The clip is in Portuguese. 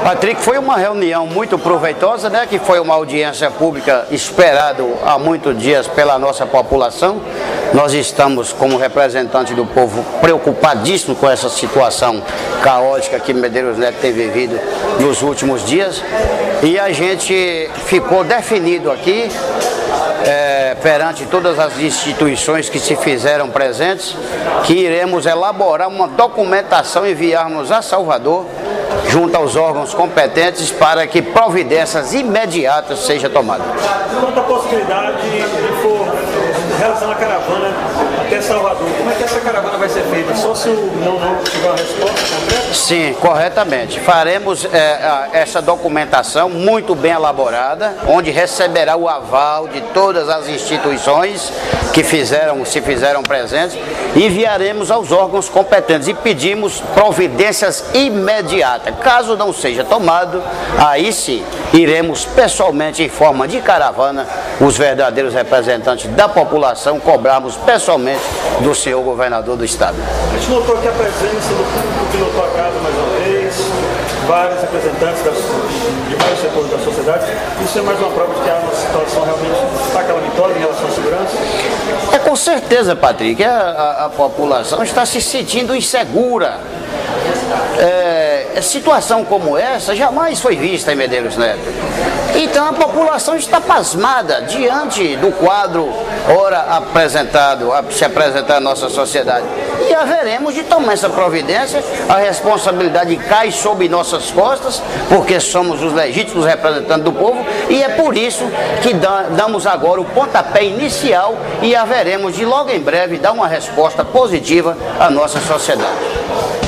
Patrick, foi uma reunião muito proveitosa, né? Que foi uma audiência pública esperada há muitos dias pela nossa população. Nós estamos, como representantes do povo, preocupadíssimos com essa situação caótica que Medeiros Neto tem vivido nos últimos dias. E a gente ficou definido aqui, perante todas as instituições que se fizeram presentes, que iremos elaborar uma documentação e enviarmos a Salvador, junto aos órgãos competentes, para que providências imediatas sejam tomadas. Quanto à possibilidade de for realizar uma caravana até Salvador, como é que essa caravana vai ser feita? Só se o não tiver uma resposta concreta? Sim, corretamente. Faremos essa documentação muito bem elaborada, onde receberá o aval de todas as instituições que se fizeram presentes, e enviaremos aos órgãos competentes e pedimos providências imediatas. Caso não seja tomado, aí sim iremos pessoalmente, em forma de caravana, os verdadeiros representantes da população, cobrarmos pessoalmente do senhor governador do estado. A gente notou aqui a presença do público que lotou a casa mais uma vez, vários representantes de vários setores da sociedade. Isso é mais uma prova de que a nossa situação realmente está calamitosa em relação à segurança? Com certeza, Patrick, a população está se sentindo insegura. Situação como essa jamais foi vista em Medeiros Neto. Então a população está pasmada diante do quadro ora se apresentar à nossa sociedade. E haveremos de tomar essa providência. A responsabilidade cai sobre nossas costas, porque somos os legítimos representantes do povo, e é por isso que damos agora o pontapé inicial e haveremos de logo em breve dar uma resposta positiva à nossa sociedade.